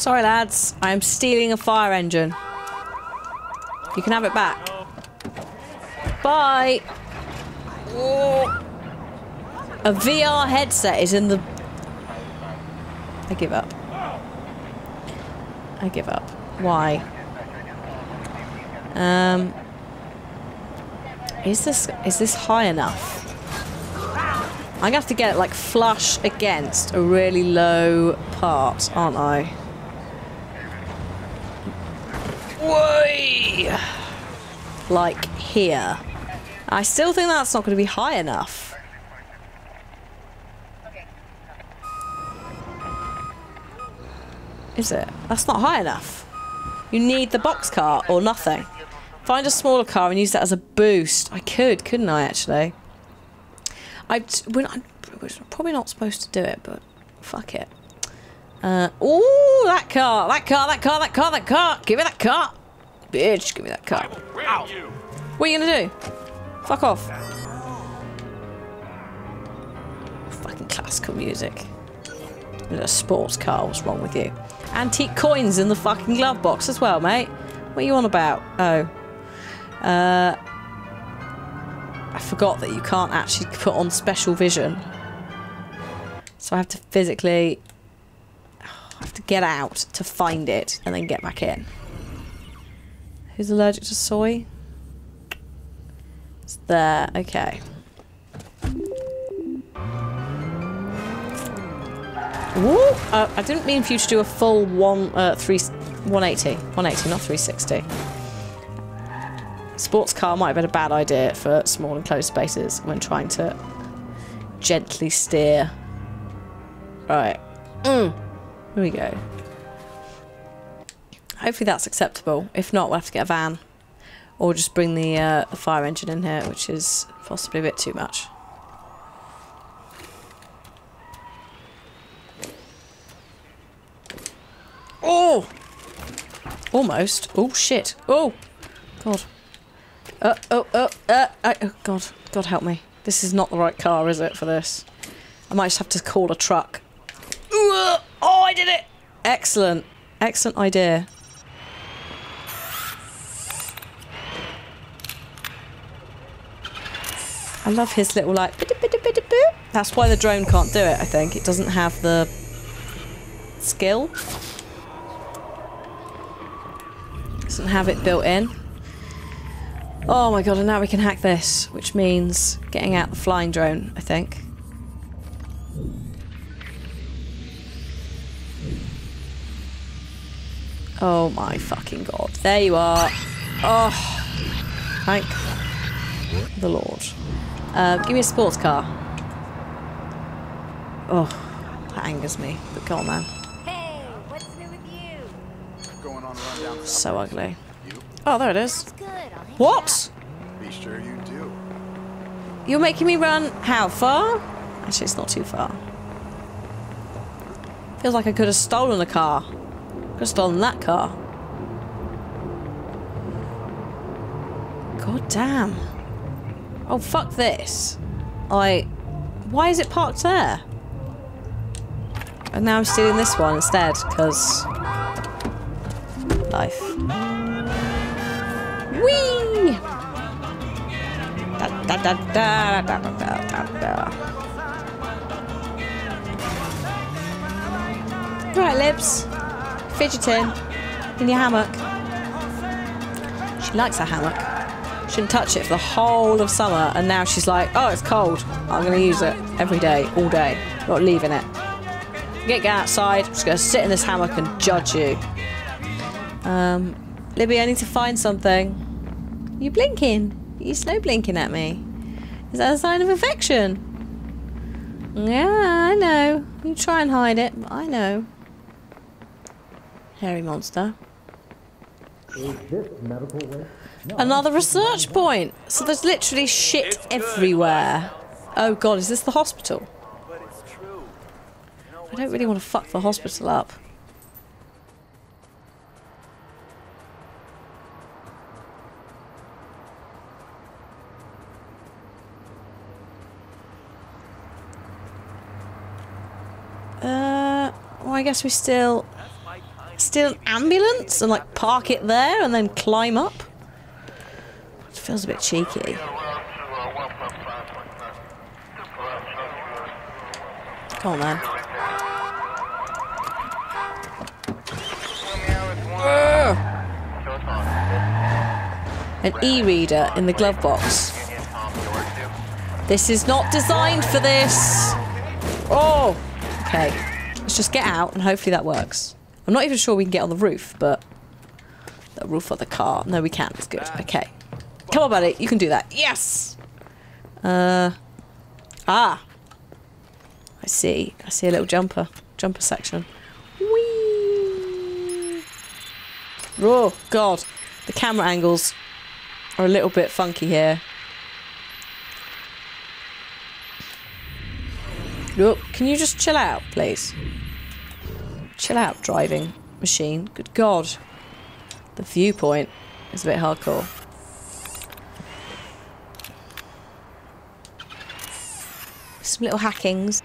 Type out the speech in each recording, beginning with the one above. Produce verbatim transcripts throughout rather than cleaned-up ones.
Sorry, lads. I am stealing a fire engine. You can have it back. Bye. Oh. A V R headset is in the... I give up. I give up. Why? Um... Is this... Is this high enough? I'm gonna have to get it, like, flush against a really low part, aren't I? Whey! Like, here. I still think that's not gonna be high enough. Is it? That's not high enough. You need the box car or nothing. Find a smaller car and use that as a boost. I could, couldn't I, actually? I, we're, not, we're probably not supposed to do it, but fuck it. Uh, ooh, that car, that car, that car, that car, that car. Give me that car. Bitch, give me that car. Ow. What are you gonna do? Fuck off. Fucking classical music. There's a sports car, what's wrong with you? Antique coins in the fucking glove box as well, mate. What are you on about? Oh. Uh... I forgot that you can't actually put on special vision. So I have to physically... I have to get out to find it and then get back in. Who's allergic to soy? It's there. Okay. Woo! Uh, I didn't mean for you to do a full one, uh, three, one eighty. one eighty, not three sixty. Sports car might have been a bad idea for small and closed spaces when trying to gently steer. Right. Mm. Here we go. Hopefully that's acceptable. If not, we'll have to get a van. Or just bring the, uh, the fire engine in here, which is possibly a bit too much. Oh! Almost. Oh, shit. Oh! God. Uh, oh, oh, uh, uh, oh, God. God help me. This is not the right car, is it, for this? I might just have to call a truck. Ooh, uh, oh, I did it! Excellent. Excellent idea. I love his little, like... That's why the drone can't do it, I think. It doesn't have the... skill. Doesn't have it built in. Oh my god, and now we can hack this, which means getting out the flying drone, I think. Oh my fucking god. There you are. Oh, thank the Lord. Uh, give me a sports car. Oh, that angers me. But go on, man. Hey, what's new with you? Going on a run down. So ugly. Oh, there it is. Good, I'll hang What? Be sure you do. You're making me run how far? Actually, it's not too far. Feels like I could have stolen a car. Could have stolen that car. God damn. Oh, fuck this. I... Why is it parked there? And now I'm stealing this one instead, because... Life. Whee! Da da da da da da da da da. Right, Libs. Fidgeting in your hammock. She likes her hammock. Shouldn't touch it for the whole of summer, and now she's like, oh, it's cold. I'm going to use it every day, all day. Not leaving it. Get outside. I'm just going to sit in this hammock and judge you. Um, Libby, I need to find something. You blinking? You slow blinking at me. Is that a sign of affection? Yeah, I know. You try and hide it, but I know. Hairy monster. Is this medical waste? No, Another research point. So there's literally shit everywhere. Oh god, is this the hospital? But it's true. You know, I don't really want to fuck the hospital up. Uh, well, I guess we still... steal an ambulance and like park it there and then climb up? It feels a bit cheeky. Come on, man. Ugh. An e-reader in the glove box. This is not designed for this. Oh, okay. Let's just get out and hopefully that works. I'm not even sure we can get on the roof, but the roof of the car. No, we can't. It's good. Okay. Come on, buddy. You can do that. Yes. Uh. Ah. I see. I see a little jumper. Jumper section. Whee! Oh, God. The camera angles are a little bit funky here. Oh, can you just chill out, please? Chill out, driving machine. Good God. The viewpoint is a bit hardcore. Some little hackings.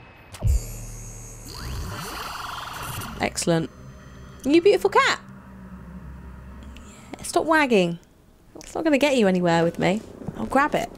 Excellent. You beautiful cat. Yeah, stop wagging. It's not going to get you anywhere with me. I'll grab it.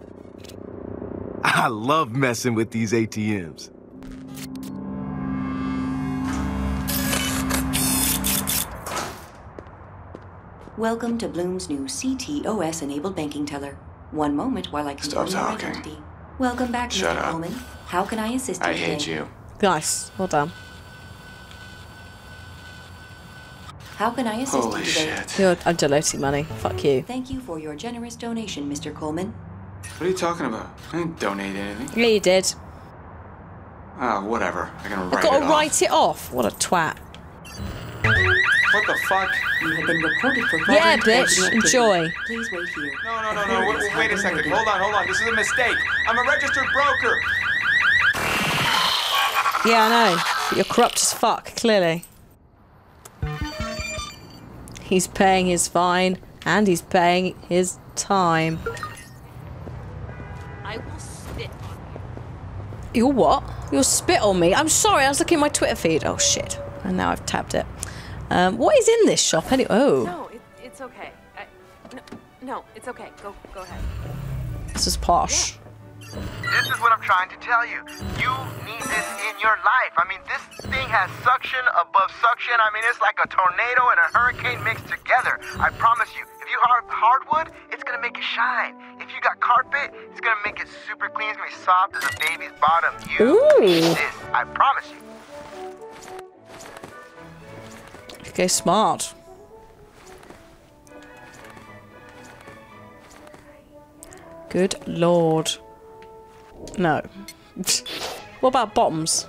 I love messing with these A T Ms. Welcome to Bloom's new C T O S-enabled banking teller. One moment while I confirm your talking. identity. Welcome back, Shut Mister up. Coleman. How can I assist you I today? hate you. Nice. Well done. How can I assist Holy you today? shit. You're, I'm donating money. Fuck you. Thank you for your generous donation, Mister Coleman. What are you talking about? I didn't donate anything. Yeah, you did. Ah, whatever. I can I've write got it to off. write it off. What a twat. What the fuck? You have been reported for Yeah, fraudulent bitch. banking activity. Enjoy. Please wait here. No, no, no, no. Wait, wait a second. Hold on, hold on. This is a mistake. I'm a registered broker. Yeah, I know. But you're corrupt as fuck, clearly. He's paying his fine, and he's paying his time. I will spit on you. You'll what? You'll spit on me? I'm sorry, I was looking at my Twitter feed. Oh, shit. And now I've tapped it. Um, what is in this shop anyway? Oh. No, it, it's okay. I, no, no, it's okay. Go, go ahead. This is posh. This is what I'm trying to tell you. You need this in your life. I mean, this thing has suction above suction. I mean, it's like a tornado and a hurricane mixed together. I promise you, if you have hardwood, it's gonna make it shine. If you got carpet, it's gonna make it super clean. It's gonna be soft as a baby's bottom. You Ooh. need this. I promise you. Okay, smart. Good lord. No. What about bottoms?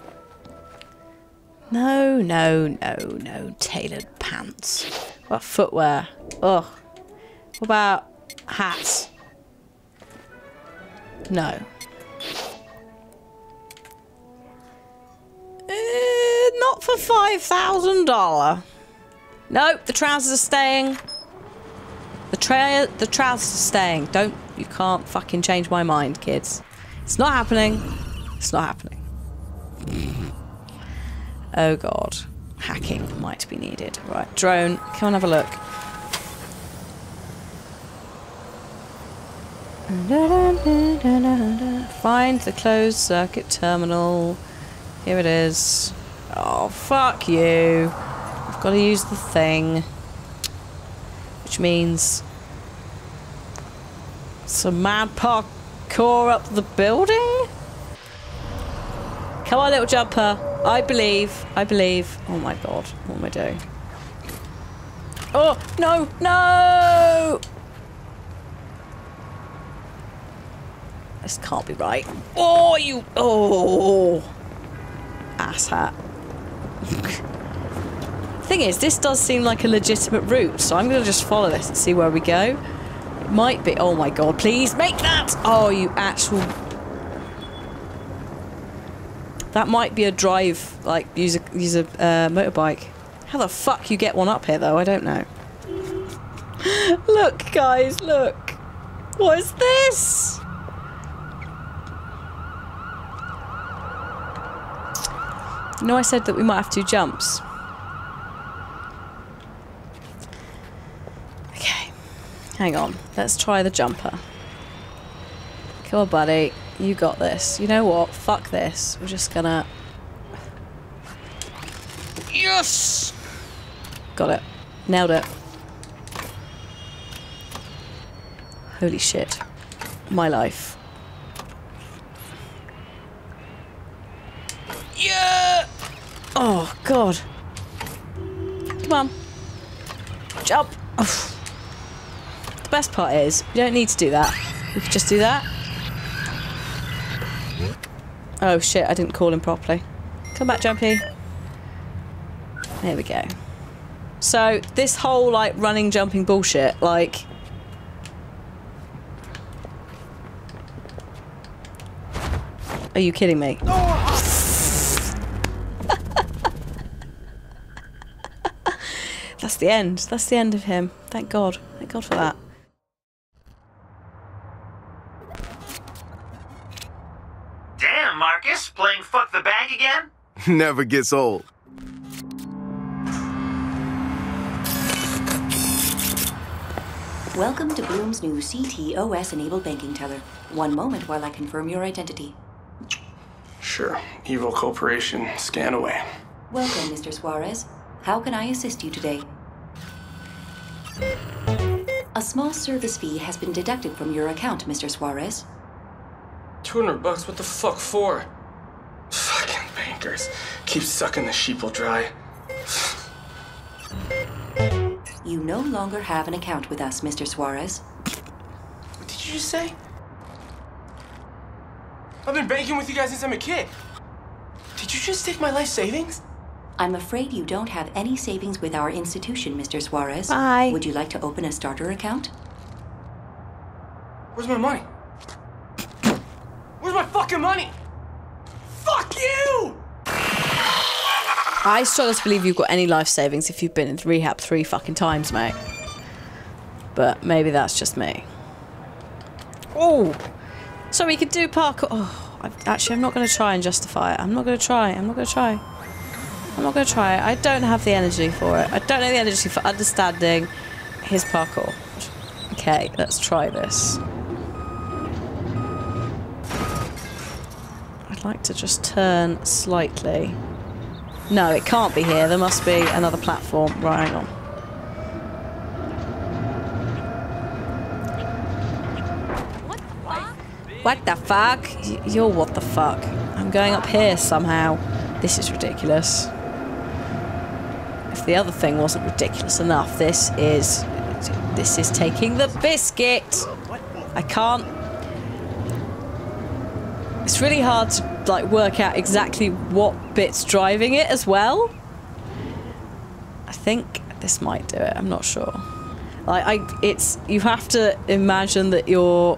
No, no, no, no. Tailored pants. What about footwear? Ugh. What about hats? No. Uh, not for five thousand dollars. Nope, the trousers are staying. The tra the trousers are staying. Don't, you can't fucking change my mind, kids. It's not happening. It's not happening. Oh god. Hacking might be needed. Right, drone, come and have a look. Find the closed circuit terminal. Here it is. Oh, fuck you. I've got to use the thing. Which means some mad parkour up the building? Come on, little jumper. I believe. I believe. Oh my god. What am I doing? Oh, no, no! This can't be right. Oh, you... Oh! Asshat. Thing is, this does seem like a legitimate route, so I'm going to just follow this and see where we go. It might be... Oh my god, please make that! Oh, you actual... That might be a drive, like, use a, use a uh, motorbike. How the fuck you get one up here, though? I don't know. Look, guys, look. What is this? You know I said that we might have to do jumps. Hang on. Let's try the jumper. Come on, buddy. You got this. You know what? Fuck this. We're just gonna... Yes! Got it. Nailed it. Holy shit. My life. Yeah! Oh, God. Come on. Jump. Oh. The best part is, we don't need to do that. We could just do that. Oh, shit. I didn't call him properly. Come back, Jumpy. There we go. So, this whole, like, running, jumping bullshit, like... Are you kidding me? That's the end. That's the end of him. Thank God. Thank God for that. Damn, Marcus, playing fuck the bag again? Never gets old. Welcome to Bloom's new C T O S-enabled banking teller. One moment while I confirm your identity. Sure. Evil corporation. Scan away. Welcome, Mister Suarez. How can I assist you today? A small service fee has been deducted from your account, Mister Suarez. two hundred bucks? What the fuck for? Fucking bankers. Keep sucking the sheeple dry. You no longer have an account with us, Mister Suarez. What did you just say? I've been banking with you guys since I'm a kid. Did you just take my life savings? I'm afraid you don't have any savings with our institution, Mister Suarez. Bye. Would you like to open a starter account? Where's my money? Where's my fucking money? Fuck you! I struggle to believe you've got any life savings if you've been in rehab three fucking times, mate. But maybe that's just me. Oh! So we could do parkour. Oh, I, actually, I'm not going to try and justify it. I'm not going to try. I'm not going to try. I'm not going to try it. I don't have the energy for it. I don't have the energy for understanding his parkour. Okay, let's try this. I'd like to just turn slightly. No, it can't be here. There must be another platform. Right, hang on. What the fuck? Y- you're what the fuck? I'm going up here somehow. This is ridiculous. If the other thing wasn't ridiculous enough, this is... This is taking the biscuit! I can't... It's really hard to, like, work out exactly what bit's driving it as well. I think this might do it. I'm not sure. Like, I... It's... You have to imagine that you're...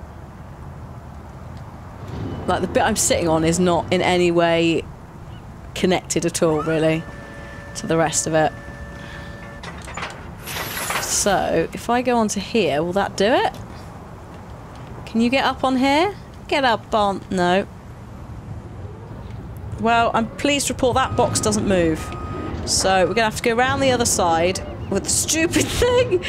Like, the bit I'm sitting on is not in any way connected at all, really, to the rest of it. So, if I go onto here, will that do it? Can you get up on here? Get up on... No. Well, I'm pleased to report that box doesn't move. So, we're going to have to go around the other side with the stupid thing.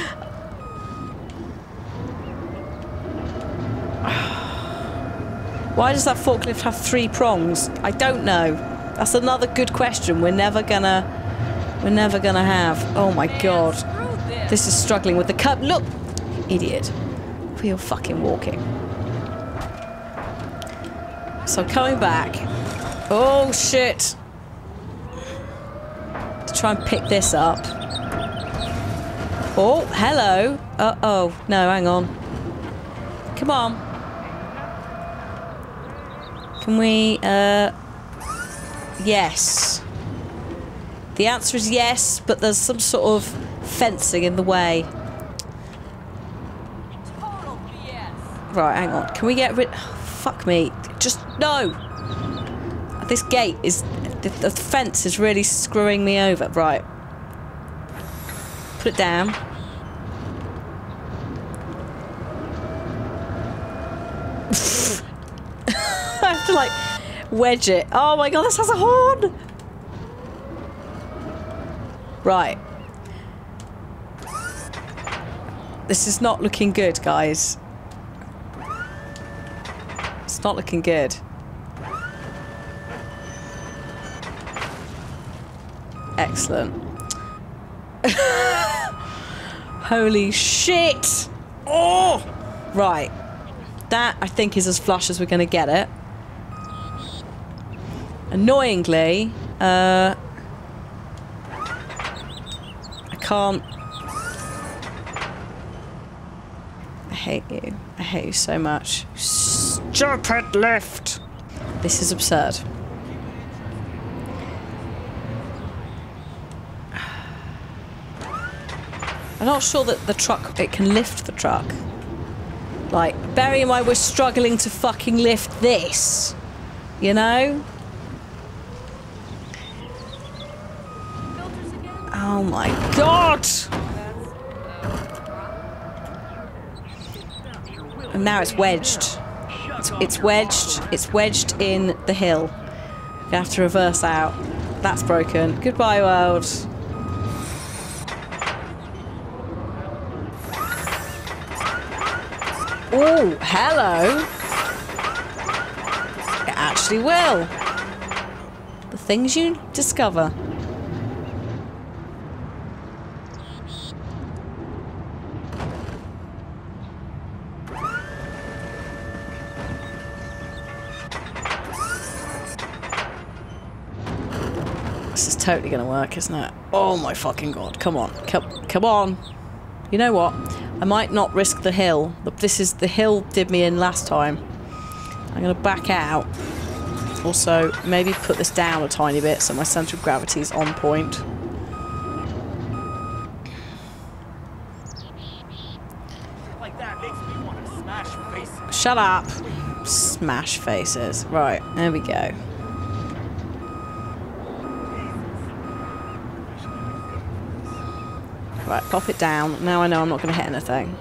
Why does that forklift have three prongs? I don't know. That's another good question. We're never gonna... We're never gonna have... Oh my god. This is struggling with the cup. Look! Idiot. We're fucking walking. So coming back. Oh shit. To try and pick this up. Oh, hello. Uh-oh. No, hang on. Come on. Can we, uh... Yes. The answer is yes, but there's some sort of fencing in the way. Right, hang on. Can we get rid... Oh, fuck me. Just... No! This gate is... The, the fence is really screwing me over. Right. Put it down. I have to, like, wedge it. Oh my god, this has a horn! Right. This is not looking good, guys. It's not looking good. Excellent. Holy shit! Oh! Right. That, I think, is as flush as we're going to get it. Annoyingly, uh... I can't... I hate you. I hate you so much. Stupid lift! This is absurd. I'm not sure that the truck, it can lift the truck. Like, bearing in mind we're struggling to fucking lift this. You know? Oh my god! And now it's wedged. It's, it's wedged. It's wedged in the hill. You have to reverse out. That's broken. Goodbye, world. Oh, hello. It actually will. The things you discover. This is totally gonna work, isn't it? Oh my fucking god. Come on. Come, come on. You know what? I might not risk the hill. But this is... The hill did me in last time. I'm gonna back out. Also, maybe put this down a tiny bit so my centre of gravity is on point. Like that makes me want to smash faces. Shut up. Smash faces. Right, there we go. Right, pop it down. Now I know I'm not going to hit anything.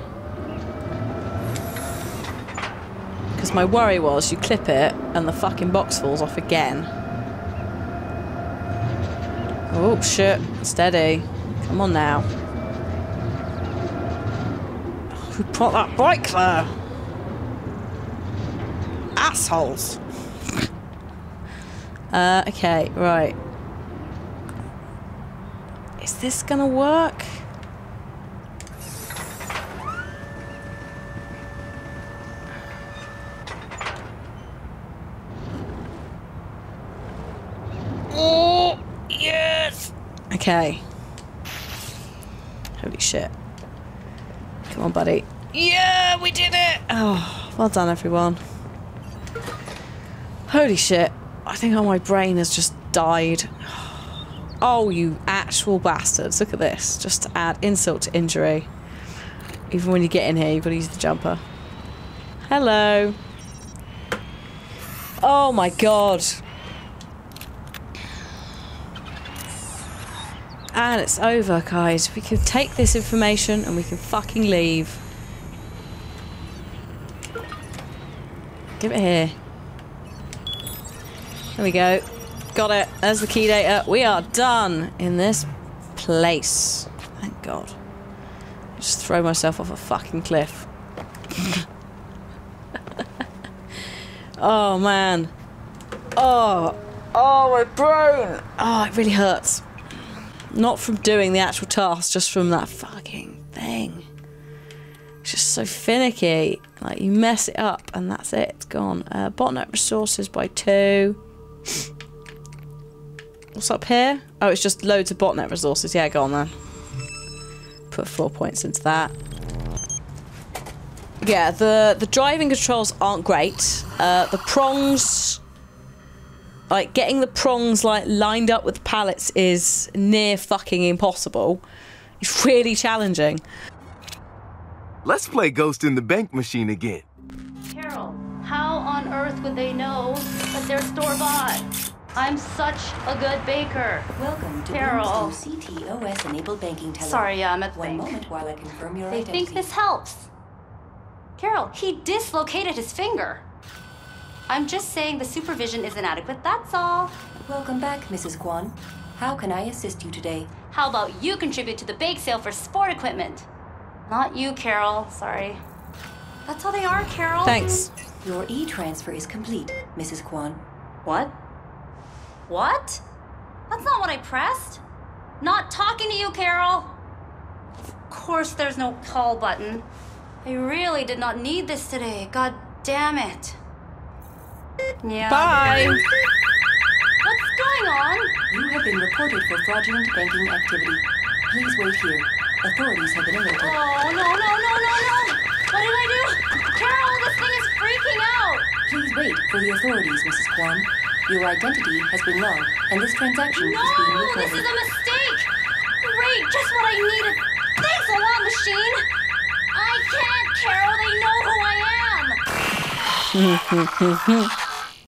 Because my worry was you clip it and the fucking box falls off again. Oh, shit. Steady. Come on now. Who put that bike there? Assholes. uh, okay, right. Is this going to work? Oh, yes! Okay. Holy shit. Come on, buddy. Yeah, we did it! Oh, well done, everyone. Holy shit. I think my brain has just died. Oh, you actual bastards. Look at this. Just to add insult to injury. Even when you get in here, you've got to use the jumper. Hello. Oh my god. And it's over, guys. We can take this information and we can fucking leave. Give it here. There we go. Got it. There's the key data. We are done in this place. Thank God. Just throw myself off a fucking cliff. Oh, man. Oh. Oh, my brain. Oh, it really hurts. Not from doing the actual task, just from that fucking thing. It's just so finicky. Like, you mess it up and that's it. It's gone. Uh, botnet resources by two. What's up here? Oh, it's just loads of botnet resources. Yeah, go on then. Put four points into that. Yeah, the, the driving controls aren't great. Uh, the prongs... Like, getting the prongs, like, lined up with the pallets is near fucking impossible. It's really challenging. Let's play Ghost in the Bank Machine again. Carol, how on earth would they know that they're store-bought? I'm such a good baker. Welcome to Carol. C T O S-enabled banking teller. Sorry, I'm at the One bank. moment while I confirm your They identity. think this helps. Carol, he dislocated his finger. I'm just saying the supervision is inadequate, that's all. Welcome back, Missus Kwan. How can I assist you today? How about you contribute to the bake sale for sport equipment? Not you, Carol. Sorry. That's how they are, Carol. Thanks. Your e-transfer is complete, Missus Kwan. What? What? That's not what I pressed. Not talking to you, Carol. Of course there's no call button. I really did not need this today. God damn it. Yeah. Bye. What's going on? You have been reported for fraudulent banking activity. Please wait here. Authorities have been alerted. Oh, no, no, no, no, no. What did I do? Carol, this thing is freaking out. Please wait for the authorities, Missus Kwan. Your identity has been logged, and this transaction No, is being recorded. this is a mistake. Great, just what I needed. Thanks a lot, machine. I can't, Carol. They know who I am.